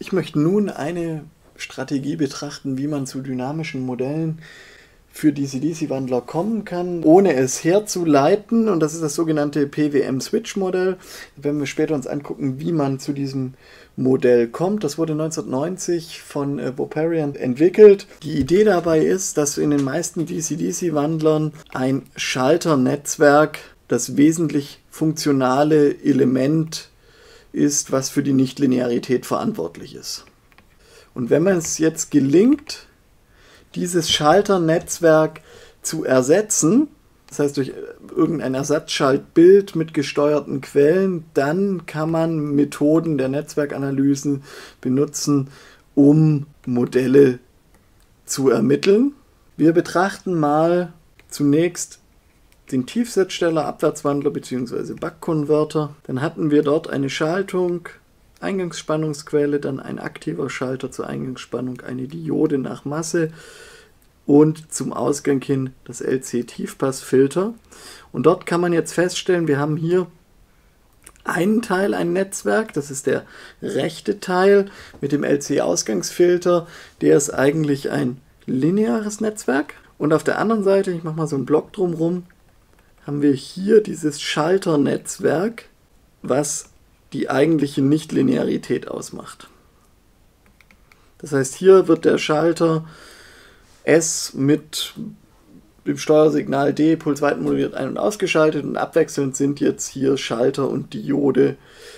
Ich möchte nun eine Strategie betrachten, wie man zu dynamischen Modellen für DC-DC-Wandler kommen kann, ohne es herzuleiten. Und das ist das sogenannte PWM-Switch-Modell. Wenn wir später uns angucken, wie man zu diesem Modell kommt. Das wurde 1990 von Voparian entwickelt. Die Idee dabei ist, dass in den meisten DC-DC-Wandlern ein Schalternetzwerk das wesentlich funktionale Element ist, was für die Nichtlinearität verantwortlich ist. Und wenn man es jetzt gelingt, dieses Schalternetzwerk zu ersetzen, das heißt durch irgendein Ersatzschaltbild mit gesteuerten Quellen, dann kann man Methoden der Netzwerkanalysen benutzen, um Modelle zu ermitteln. Wir betrachten mal zunächst den Tiefsetzsteller, Abwärtswandler bzw. Buck-Konverter. Dann hatten wir dort eine Schaltung, Eingangsspannungsquelle, dann ein aktiver Schalter zur Eingangsspannung, eine Diode nach Masse und zum Ausgang hin das LC-Tiefpassfilter. Und dort kann man jetzt feststellen, wir haben hier einen Teil, ein Netzwerk, das ist der rechte Teil mit dem LC-Ausgangsfilter, der ist eigentlich ein lineares Netzwerk. Und auf der anderen Seite, ich mache mal so einen Block drumherum, haben wir hier dieses Schalternetzwerk, was die eigentliche Nichtlinearität ausmacht. Das heißt, hier wird der Schalter S mit dem Steuersignal D pulsweitenmoduliert ein- und ausgeschaltet und abwechselnd sind jetzt hier Schalter und Diode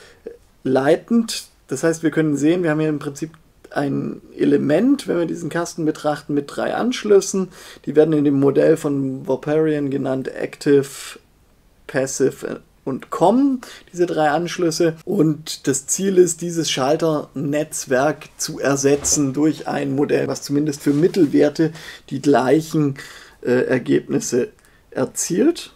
leitend. Das heißt, wir können sehen, wir haben hier im Prinzip ein Element, wenn wir diesen Kasten betrachten, mit 3 Anschlüssen. Die werden in dem Modell von Voparian genannt Active, Passive und COM, diese 3 Anschlüsse. Und das Ziel ist, dieses Schalternetzwerk zu ersetzen durch ein Modell, was zumindest für Mittelwerte die gleichen Ergebnisse erzielt.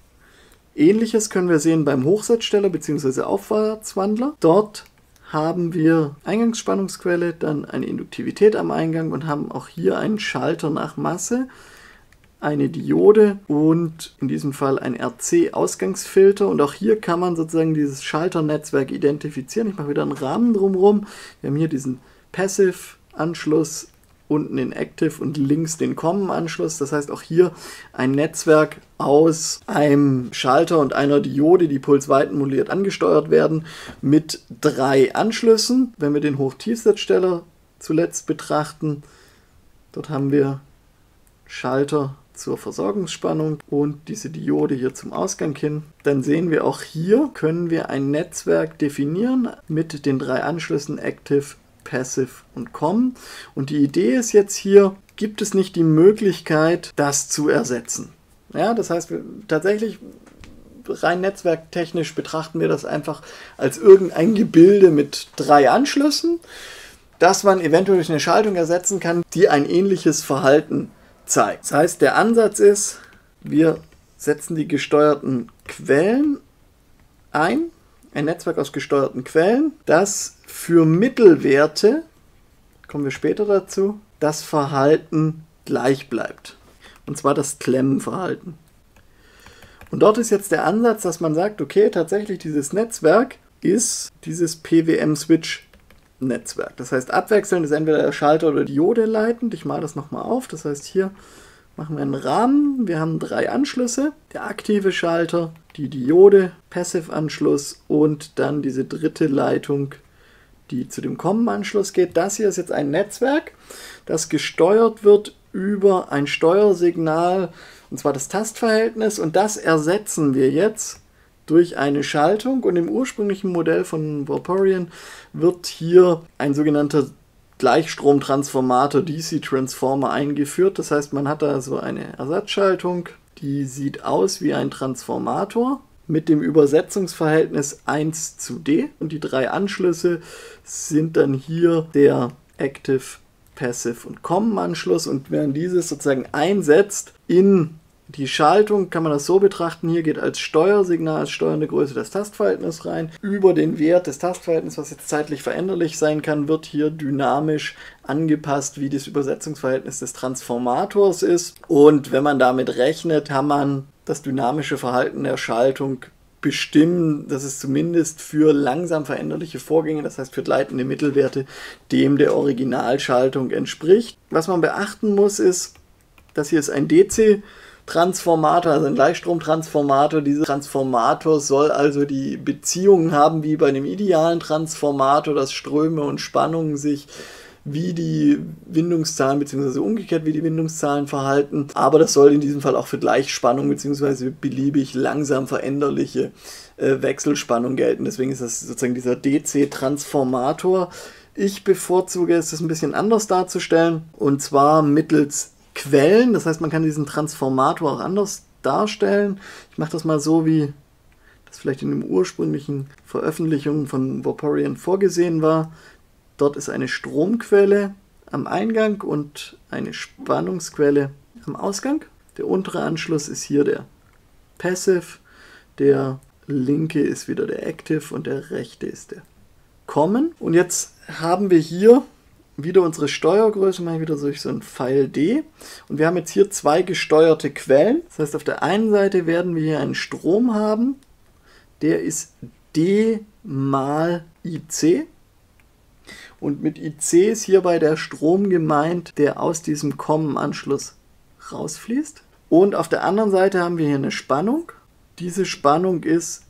Ähnliches können wir sehen beim Hochsetzsteller bzw. Aufwärtswandler. Dort haben wir Eingangsspannungsquelle, dann eine Induktivität am Eingang und haben auch hier einen Schalter nach Masse, eine Diode und in diesem Fall ein RC-Ausgangsfilter. Und auch hier kann man sozusagen dieses Schalternetzwerk identifizieren. Ich mache wieder einen Rahmen drumherum. Wir haben hier diesen Passive-Anschluss, unten den Active und links den COM-Anschluss. Das heißt auch hier ein Netzwerk aus einem Schalter und einer Diode, die pulsweitenmoduliert angesteuert werden, mit 3 Anschlüssen. Wenn wir den Hochtiefsetzsteller zuletzt betrachten, dort haben wir Schalter zur Versorgungsspannung und diese Diode hier zum Ausgang hin. Dann sehen wir auch hier, können wir ein Netzwerk definieren mit den 3 Anschlüssen Active, Passive und COM. Und die Idee ist jetzt hier, gibt es nicht die Möglichkeit, das zu ersetzen. Ja, das heißt, tatsächlich rein netzwerktechnisch betrachten wir das einfach als irgendein Gebilde mit 3 Anschlüssen, das man eventuell durch eine Schaltung ersetzen kann, die ein ähnliches Verhalten zeigt. Das heißt, der Ansatz ist, wir setzen die gesteuerten Quellen ein Netzwerk aus gesteuerten Quellen, das für Mittelwerte, kommen wir später dazu, das Verhalten gleich bleibt. Und zwar das Klemmenverhalten. Und dort ist jetzt der Ansatz, dass man sagt, okay, tatsächlich dieses Netzwerk ist dieses PWM-Switch-Netzwerk. Das heißt, abwechselnd ist entweder der Schalter oder Diode leitend. Ich male das nochmal auf. Das heißt, hier machen wir einen Rahmen. Wir haben 3 Anschlüsse. Der aktive Schalter, die Diode, Passive-Anschluss und dann diese dritte Leitung, die zu dem COM-Anschluss geht. Das hier ist jetzt ein Netzwerk, das gesteuert wird über ein Steuersignal, und zwar das Tastverhältnis. Und das ersetzen wir jetzt durch eine Schaltung. Und im ursprünglichen Modell von Voparian wird hier ein sogenannter Gleichstromtransformator, DC-Transformer, eingeführt. Das heißt, man hat da so eine Ersatzschaltung, die sieht aus wie ein Transformator mit dem Übersetzungsverhältnis 1:D. Und die 3 Anschlüsse sind dann hier der Active, Passive und COM-Anschluss. Und wenn man dieses sozusagen einsetzt in die Schaltung, kann man das so betrachten, hier geht als Steuersignal, als steuernde Größe das Tastverhältnis rein. Über den Wert des Tastverhältnisses, was jetzt zeitlich veränderlich sein kann, wird hier dynamisch angepasst, wie das Übersetzungsverhältnis des Transformators ist. Und wenn man damit rechnet, kann man das dynamische Verhalten der Schaltung bestimmen, dass es zumindest für langsam veränderliche Vorgänge, das heißt für gleitende Mittelwerte, dem der Originalschaltung entspricht. Was man beachten muss, ist, das hier ist ein DC-Transformator, also ein Gleichstromtransformator. Dieser Transformator soll also die Beziehungen haben wie bei einem idealen Transformator, dass Ströme und Spannungen sich wie die Windungszahlen bzw. umgekehrt wie die Windungszahlen verhalten, aber das soll in diesem Fall auch für Gleichspannung bzw. beliebig langsam veränderliche Wechselspannung gelten. Deswegen ist das sozusagen dieser DC-Transformator. Ich bevorzuge es, das ein bisschen anders darzustellen, und zwar mittels Quellen. Das heißt, man kann diesen Transformator auch anders darstellen. Ich mache das mal so, wie das vielleicht in den ursprünglichen Veröffentlichungen von Vaporeon vorgesehen war. Dort ist eine Stromquelle am Eingang und eine Spannungsquelle am Ausgang. Der untere Anschluss ist hier der Passive, der linke ist wieder der Active und der rechte ist der Common. Und jetzt haben wir hier wieder unsere Steuergröße, mal wieder durch so ein Pfeil D. Und wir haben jetzt hier zwei gesteuerte Quellen. Das heißt, auf der einen Seite werden wir hier einen Strom haben, der ist D mal IC. Und mit IC ist hierbei der Strom gemeint, der aus diesem Common-Anschluss rausfließt. Und auf der anderen Seite haben wir hier eine Spannung. Diese Spannung ist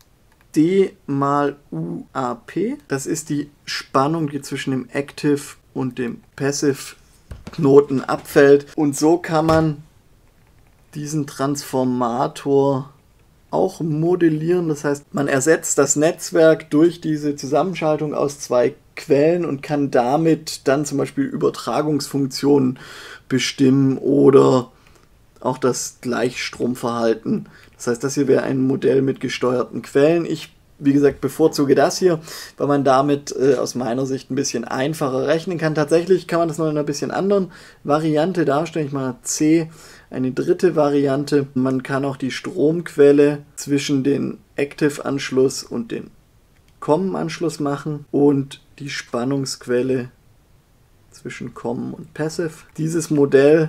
D mal UAP. Das ist die Spannung, die zwischen dem Active und dem Passive Knoten abfällt. Und so kann man diesen Transformator auch modellieren. Das heißt, man ersetzt das Netzwerk durch diese Zusammenschaltung aus zwei Quellen und kann damit dann zum Beispiel Übertragungsfunktionen bestimmen oder auch das Gleichstromverhalten. Das heißt, das hier wäre ein Modell mit gesteuerten Quellen. Ich, wie gesagt, bevorzuge das hier, weil man damit aus meiner Sicht ein bisschen einfacher rechnen kann. Tatsächlich kann man das noch in einer bisschen anderen Variante darstellen. Ich mache C, eine dritte Variante. Man kann auch die Stromquelle zwischen den Active-Anschluss und den Common-Anschluss machen und die Spannungsquelle zwischen Common und Passive. Dieses Modell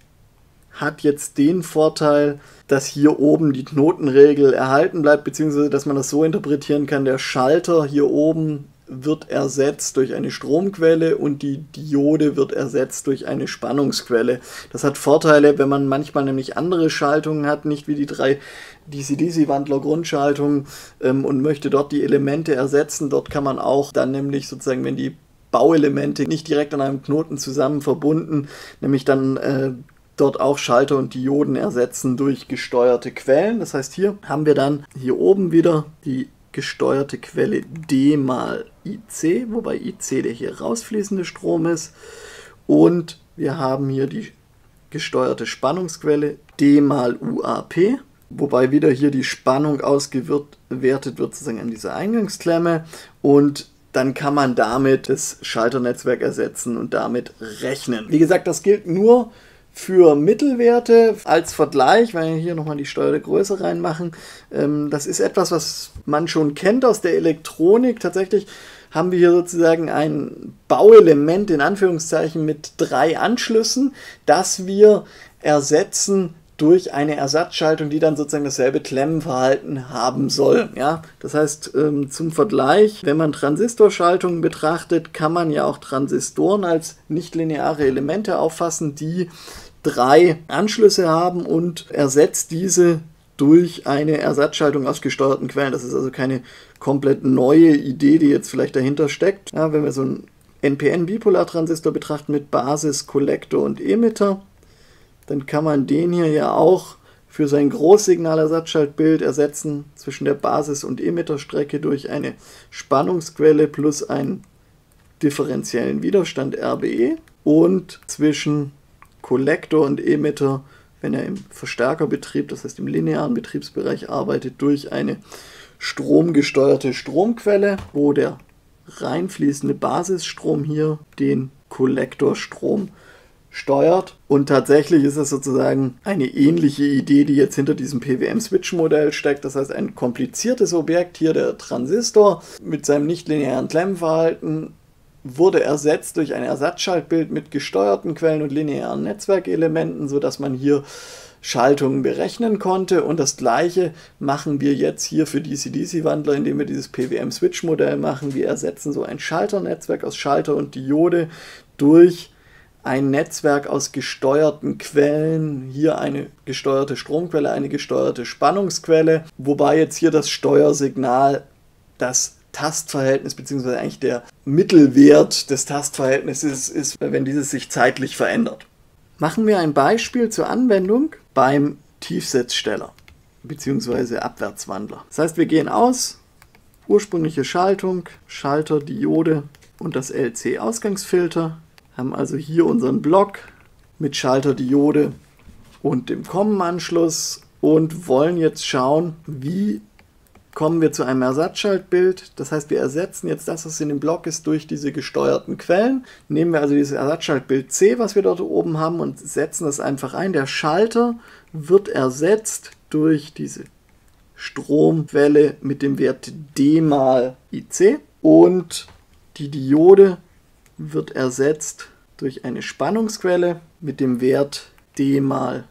hat jetzt den Vorteil, dass hier oben die Knotenregel erhalten bleibt, beziehungsweise dass man das so interpretieren kann, der Schalter hier oben wird ersetzt durch eine Stromquelle und die Diode wird ersetzt durch eine Spannungsquelle. Das hat Vorteile, wenn man manchmal nämlich andere Schaltungen hat, nicht wie die 3 DC-DC-Wandler Grundschaltungen und möchte dort die Elemente ersetzen. Dort kann man auch dann nämlich sozusagen, wenn die Bauelemente nicht direkt an einem Knoten zusammen verbunden, nämlich dann dort auch Schalter und Dioden ersetzen durch gesteuerte Quellen. Das heißt, hier haben wir dann hier oben wieder die gesteuerte Quelle D mal IC, wobei IC der hier rausfließende Strom ist. Und wir haben hier die gesteuerte Spannungsquelle D mal UAP, wobei wieder hier die Spannung ausgewertet wird sozusagen an dieser Eingangsklemme. Und dann kann man damit das Schalternetzwerk ersetzen und damit rechnen. Wie gesagt, das gilt nur für Mittelwerte als Vergleich, weil wir hier nochmal die steuerte Größe reinmachen. Das ist etwas, was man schon kennt aus der Elektronik. Tatsächlich haben wir hier sozusagen ein Bauelement in Anführungszeichen mit 3 Anschlüssen, das wir ersetzen durch eine Ersatzschaltung, die dann sozusagen dasselbe Klemmenverhalten haben soll. Ja? Das heißt, zum Vergleich, wenn man Transistorschaltungen betrachtet, kann man ja auch Transistoren als nichtlineare Elemente auffassen, die 3 Anschlüsse haben und ersetzt diese durch eine Ersatzschaltung aus gesteuerten Quellen. Das ist also keine komplett neue Idee, die jetzt vielleicht dahinter steckt. Ja, wenn wir so einen NPN-Bipolartransistor betrachten mit Basis, Kollektor und Emitter, dann kann man den hier ja auch für sein Großsignalersatzschaltbild ersetzen zwischen der Basis- und Emitterstrecke durch eine Spannungsquelle plus einen differenziellen Widerstand RBE und zwischen Kollektor und Emitter, wenn er im Verstärkerbetrieb, das heißt im linearen Betriebsbereich arbeitet, durch eine stromgesteuerte Stromquelle, wo der reinfließende Basisstrom hier den Kollektorstrom steuert. Und tatsächlich ist es sozusagen eine ähnliche Idee, die jetzt hinter diesem PWM-Switch-Modell steckt. Das heißt, ein kompliziertes Objekt, hier der Transistor mit seinem nichtlinearen Klemmenverhalten, wurde ersetzt durch ein Ersatzschaltbild mit gesteuerten Quellen und linearen Netzwerkelementen, sodass man hier Schaltungen berechnen konnte. Und das gleiche machen wir jetzt hier für DC-DC-Wandler, indem wir dieses PWM-Switch-Modell machen. Wir ersetzen so ein Schalternetzwerk aus Schalter und Diode durch ein Netzwerk aus gesteuerten Quellen, hier eine gesteuerte Stromquelle, eine gesteuerte Spannungsquelle, wobei jetzt hier das Steuersignal das Tastverhältnis bzw. eigentlich der Mittelwert des Tastverhältnisses ist, wenn dieses sich zeitlich verändert. Machen wir ein Beispiel zur Anwendung beim Tiefsetzsteller bzw. Abwärtswandler. Das heißt, wir gehen aus, ursprüngliche Schaltung, Schalter, Diode und das LC-Ausgangsfilter, haben also hier unseren Block mit Schalter, Diode und dem Kommenanschluss und wollen jetzt schauen, wie kommen wir zu einem Ersatzschaltbild. Das heißt, wir ersetzen jetzt das, was in dem Block ist, durch diese gesteuerten Quellen. Nehmen wir also dieses Ersatzschaltbild C, was wir dort oben haben, und setzen das einfach ein. Der Schalter wird ersetzt durch diese Stromquelle mit dem Wert D mal IC und die Diode wird ersetzt durch eine Spannungsquelle mit dem Wert D mal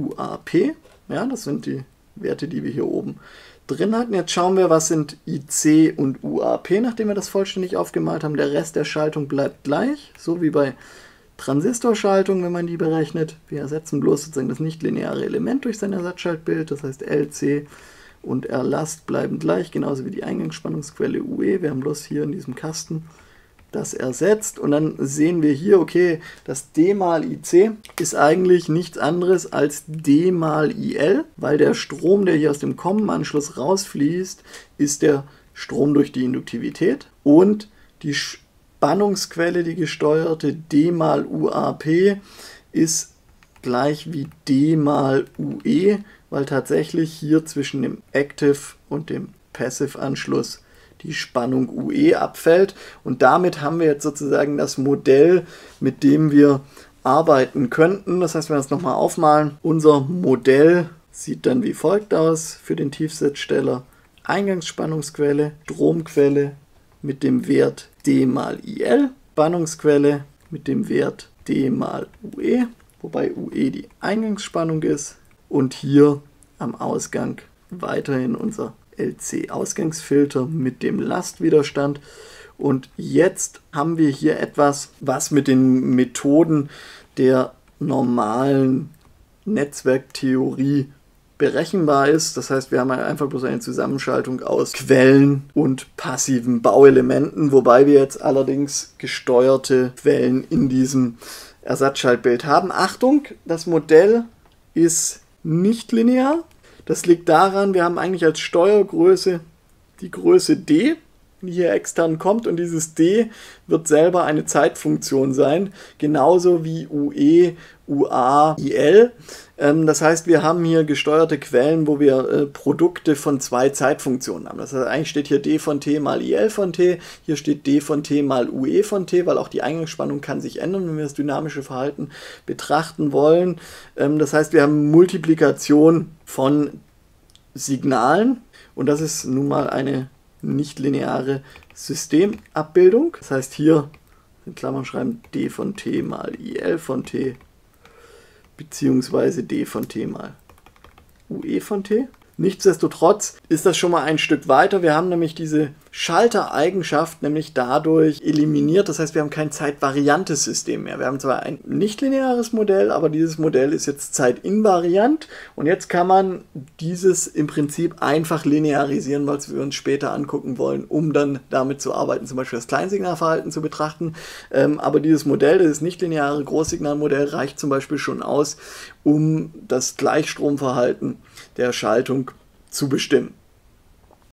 UAP. Ja, das sind die Werte, die wir hier oben drin hatten. Jetzt schauen wir, was sind IC und UAP, nachdem wir das vollständig aufgemalt haben. Der Rest der Schaltung bleibt gleich, so wie bei Transistorschaltung, wenn man die berechnet. Wir ersetzen bloß sozusagen das nichtlineare Element durch sein Ersatzschaltbild. Das heißt, LC und Erlast bleiben gleich, genauso wie die Eingangsspannungsquelle UE. Wir haben bloß hier in diesem Kasten das ersetzt und dann sehen wir hier, okay, das D mal IC ist eigentlich nichts anderes als D mal IL, weil der Strom, der hier aus dem Kommenanschluss rausfließt, ist der Strom durch die Induktivität und die Spannungsquelle, die gesteuerte D mal UAP, ist gleich wie D mal UE, weil tatsächlich hier zwischen dem Active und dem Passive-Anschluss die Spannung UE abfällt und damit haben wir jetzt sozusagen das Modell, mit dem wir arbeiten könnten. Das heißt, wenn wir das nochmal aufmalen, unser Modell sieht dann wie folgt aus für den Tiefsetzsteller. Eingangsspannungsquelle, Stromquelle mit dem Wert D mal IL, Spannungsquelle mit dem Wert D mal UE, wobei UE die Eingangsspannung ist und hier am Ausgang weiterhin unser LC-Ausgangsfilter mit dem Lastwiderstand. Und jetzt haben wir hier etwas, was mit den Methoden der normalen Netzwerktheorie berechenbar ist. Das heißt, wir haben einfach bloß eine Zusammenschaltung aus Quellen und passiven Bauelementen, wobei wir jetzt allerdings gesteuerte Quellen in diesem Ersatzschaltbild haben. Achtung, das Modell ist nicht linear. Das liegt daran, wir haben eigentlich als Steuergröße die Größe D, die hier extern kommt und dieses D wird selber eine Zeitfunktion sein, genauso wie UE, UA, IL. Das heißt, wir haben hier gesteuerte Quellen, wo wir Produkte von zwei Zeitfunktionen haben. Das heißt, eigentlich steht hier D von T mal IL von T, hier steht D von T mal UE von T, weil auch die Eingangsspannung kann sich ändern, wenn wir das dynamische Verhalten betrachten wollen. Das heißt, wir haben Multiplikation von Signalen und das ist nun mal eine nicht-lineare Systemabbildung. Das heißt, hier in Klammern schreiben D von T mal IL von T beziehungsweise D von T mal UE von T. Nichtsdestotrotz ist das schon mal ein Stück weiter. Wir haben nämlich diese Schaltereigenschaft nämlich dadurch eliminiert. Das heißt, wir haben kein zeitvariantes System mehr. Wir haben zwar ein nicht-lineares Modell, aber dieses Modell ist jetzt zeitinvariant. Und jetzt kann man dieses im Prinzip einfach linearisieren, was wir uns später angucken wollen, um dann damit zu arbeiten, zum Beispiel das Kleinsignalverhalten zu betrachten. Aber dieses Modell, dieses nicht-lineare Großsignalmodell, reicht zum Beispiel schon aus, um das Gleichstromverhalten der Schaltung zu bestimmen.